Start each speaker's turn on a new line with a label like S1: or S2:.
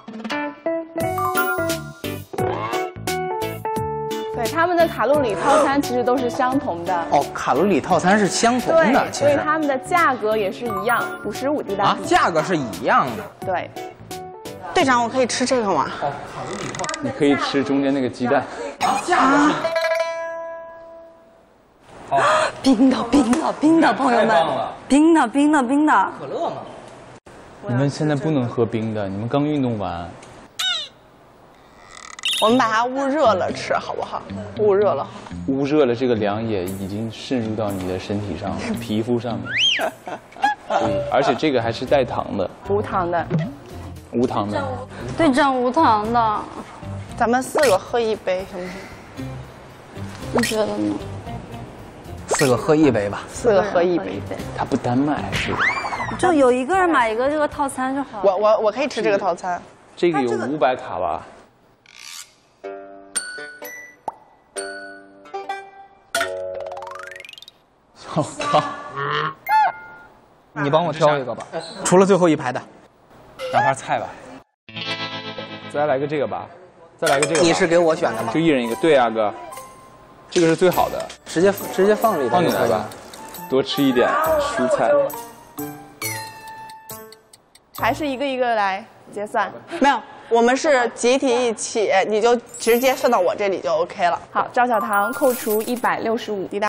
S1: 对，他们的卡路里套餐其实都是相同的。
S2: 哦，卡路里套餐是相同的，
S1: 对，
S2: 其
S1: 所以
S2: 实。
S1: 他们的价格也是一样，55滴答。
S2: 啊，价格是一样的。
S1: 对。
S3: 队长，我可以吃这个吗？
S2: 哦，卡路里套餐。
S4: 你可以吃中间那个鸡蛋。
S2: 价格是。
S5: 哦，冰的，朋友们，冰的。
S2: 可乐吗？
S4: 你们现在不能喝冰的，你们刚运动完。
S3: 我们把它捂热了吃，好不好？捂热了。
S4: 捂热了，这个凉也已经渗入到你的身体上了，皮肤上面。对，而且这个还是带糖的。
S1: 无糖的。
S4: 无糖的。
S5: 队长无糖的。
S3: 咱们4个喝1杯，行不行？
S5: 你觉得呢
S2: ？4个喝1杯吧。
S3: 4个喝1杯。
S4: 它不单卖是吧？
S5: 就有一个人买一个这个套餐就好。
S3: 我可以吃这个套餐。
S4: 这个有500卡吧？我靠！
S2: 你帮我挑一个吧，除了最后一排的，
S4: 拿盘菜吧。再来个这个吧，再来个这个吧。
S2: 你是给我选的吗？
S4: 就一人一个，对啊哥，这个是最好的。
S2: 直接放里头。
S4: 放进来吧，多吃一点蔬菜。
S1: 还是一个一个来结算？
S3: 没有，我们是集体一起，你就直接算到我这里就 OK 了。
S1: 好，赵小棠扣除165滴答。